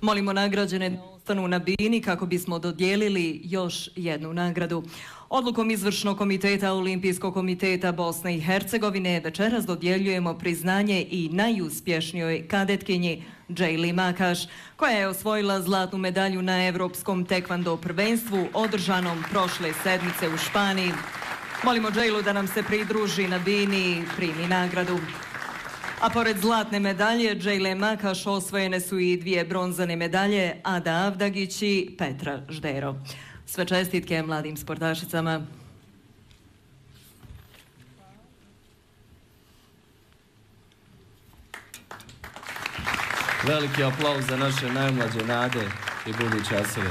Molimo nagrađene da ostanu na bini kako bismo dodijelili još jednu nagradu. Odlukom Izvršnog komiteta Olimpijskog komiteta Bosne i Hercegovine večeras dodjeljujemo priznanje i najuspješnijoj kadetkinji Džejli Makaš, koja je osvojila zlatnu medalju na Evropskom tekvando prvenstvu održanom prošle sedmice u Španiji. Molimo Džejlu da nam se pridruži na bini i primi nagradu. A pored zlatne medalje Džejle Makaš osvojene su i 2 bronzane medalje Ada Avdagić i Petra Ždero. Sve čestitke mladim sportašicama. Veliki aplauz za naše najmlađe nade i buduće asove.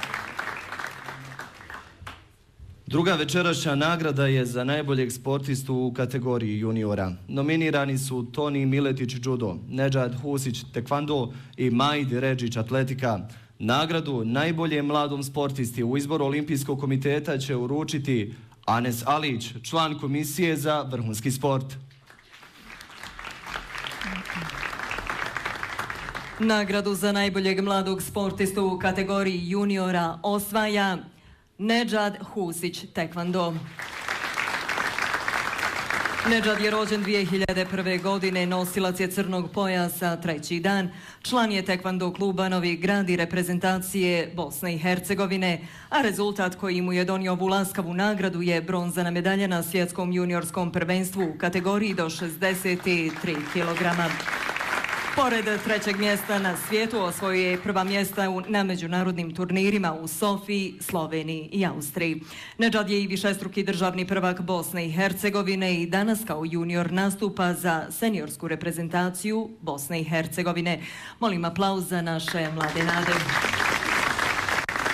Druga večerašnja nagrada je za najboljeg sportistu u kategoriji juniora. Nominirani su Toni Miletić judo, Nedžad Husić tekvando i Majdi Redžić atletika. Nagradu najboljem mladom sportisti u izboru Olimpijskog komiteta će uručiti Anes Alić, član komisije za vrhunski sport. Nagradu za najboljeg mladog sportistu u kategoriji juniora osvaja Nedžad Husić tekvando. Nedžad je rođen 2001. godine, nosilac je crnog pojasa 3. dan, član je tekvando kluba Novi Grad i reprezentacije Bosne i Hercegovine, a rezultat koji mu je donio ovu laskavu nagradu je bronzana medalja na svjetskom juniorskom prvenstvu u kategoriji do 63 kg. Pored 3. mjesta na svijetu osvojio je prva mjesta na međunarodnim turnirima u Sofiji, Sloveniji i Austriji. Nedžad je i višestruki državni prvak Bosne i Hercegovine i danas kao junior nastupa za seniorsku reprezentaciju Bosne i Hercegovine. Molim aplauz za naše mlade nade.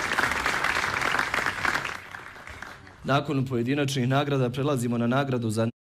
Nakon pojedinačnih nagrada prelazimo na nagradu za